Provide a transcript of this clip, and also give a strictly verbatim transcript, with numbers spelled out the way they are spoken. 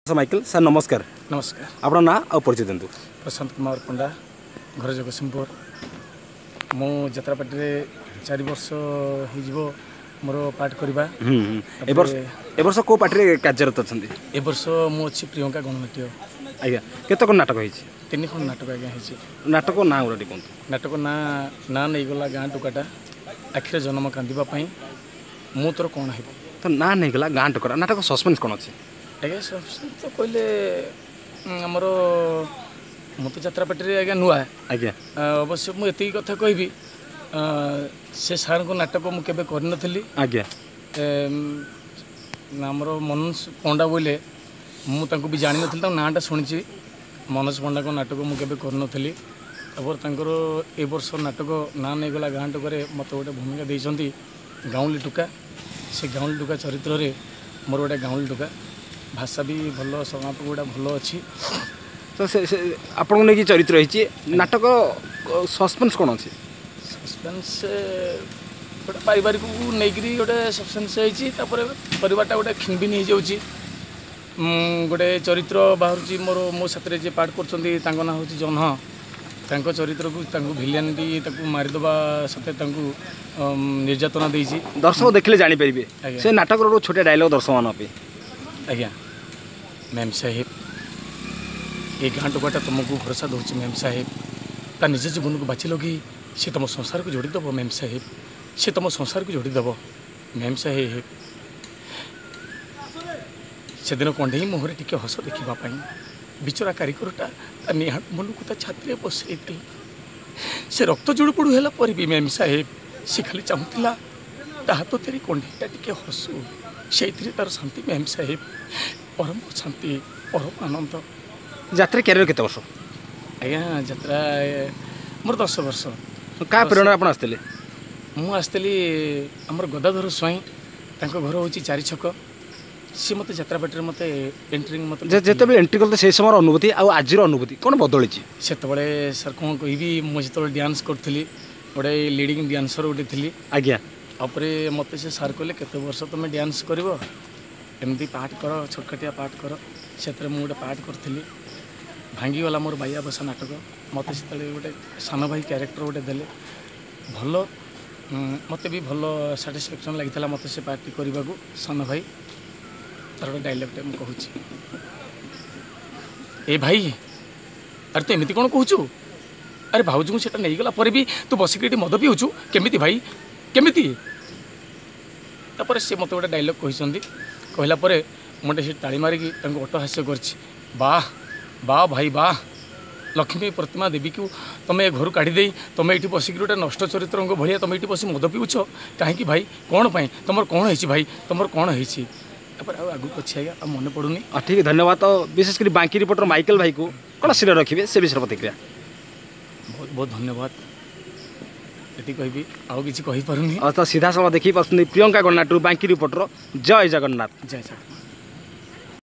Michael sir नमस्कार। नमस्कार। आपन ना आ परिचय दिंतु। प्रशांत कुमार पंडा, घर जगतसिंहपुर। मो जत्रापाटी रे चार वर्ष हो मोर पाठ करवा। ए वर्ष ए वर्ष को पार्टी रे कार्यरत अछंती? ए वर्ष मु अछि प्रियंका गणनाट्य। आज्ञा केते कोन नाटक होईछि? तीन खंड नाटक आज्ञा होईछि। नाटक ना उरटी कोन? नाटक ना ना नै गला गां टुकाटा आखिर जन्म कांदिबा पई मु तोर कोन हेबी। तो ना नै गला गां टुकाटा नाटक सस्पेंस कोन अछि? आज्ञा सस्पेंस तो कहले हमर मु तो जत्रापाटी रे आज्ञा नुआ। आज्ञा अवश्य मु एती कथा कहबी से सार को नाटक मु केबे कर नथली। आज्ञा हमर मनोज पंडा बोले मु तांको भी जानि नथली, नाटा शुणी मनोज पंडा को नाटक मु केबे कर नथली। तबर तांकर ए वर्ष नाटक ना नै गला गां टुकारे मत गोटे भूमिका देइछंती गाउली टुका। से गाउली टुका चरित्र रे मोर गोटे गाउली टुका भाषा भी भल संगाप गुड़ा भल अच्छी। तो से आपन नै की चरित्र रहिछि नाटक सस्पेंस कोन अछि? सस्पेंस गोटे पारिवारिक नै करी गोटे सस्पेंस होइछि। तापर परिवारटा गोटे खिनबिन हो जाउछि। गोटे चरित्र बाहरुछि मोर मो साथरे जे पाठ करछंती तांको ना होछि जन्ह। तांको चरित्र को तांको भिलियन दी ताकू मारि दबा सते तांको निर्यातना देइछि। दर्शक देखले जानि परिबे से नाटक रो छोटे डायलॉग दर्शक मान पे। आज्ञा मैम साहेब ये गां टुकाटा तुमको भरोसा दूसरी मैम साहेब ता निज जीवन को बाची लगी सी तुम संसार को जोड़ी दब। मैम साहेब सी तुम संसार को जोड़ी दब। मैम साहेब से दिन कंडे मुहर टिके हस देखापी बिचरा कारिगरटा निहा मन को छाती बसई से रक्त जोड़ पड़ू है पर भी मैम साहेब सी खाली चाहूला ता हाथ तेरी कंडेटा टिके हसू से तार शांति। मैम साहेब परम शांति परम आनंद। यात्रा कैरियर केते वर्ष? आज्ञा यात्रा मोर दस वर्ष। का प्रेरणा आपण आस्तेले? मु आस्तेली हमर गदाधर स्वाई तांको घर होची चारि छक। सी मते यात्रापाटी मते एंट्री मते जेते बे एंट्री करते से समय अनुभूति आ आजिर अनुभूति कोन बदली छि? सेते बळे सर कोन कहबी मु जेते डांस करथली बडे लीडिंग डांसर उठी थली। आज्ञा अपरे मते से सर कहले केते वर्ष तुम डांस करबो एमती पाठ कर छोटकाटिया पाठ कर से मुझे पाठ करी भांगीगला मोर बाइया बसा नाटक मत से गोटे सान भाई क्यारेक्टर गोटे देले भल मत भी भल साटिस्फैक्शन लगी मत से पार्टी करने को सान भाई तार गोटे डायलॉगटे मुझे कहूँ ए भाई अरे तू एमती कौन कहूँ अरे भाउज को सीटा नहीं गला पर भी तू बसिक मद पीऊँ केमी भाई केमी तापर सी मत गोटे डायलॉग कहते कहला मुझे से ताली मारिकी अट्टहास्य कर वाह वाह भाई वाह लक्ष्मी प्रतिमा देवी को तुम ए घर काढ़ी तुम ये बसिक गोटे नष्ट चरित्र भाया तुम ये बस मद पीऊछ कहीं भाई कौन पाई तुम कौन है भाई तुम कौन है आगू अच्छे आज्ञा मन पड़ूनी। ठीक है धन्यवाद। तो विशेषकर बांकी रिपोर्टर माइकल भाई को कौन सिर रखिए से विषय प्रतिक्रिया? बहुत बहुत धन्यवाद ये कहबी आउ किसी कही पारुनी। तो सीधा सला देखी पार्टी प्रियंका गणनाट्य बांकी रिपोर्टर। जय जगन्नाथ। जय जगन्नाथ।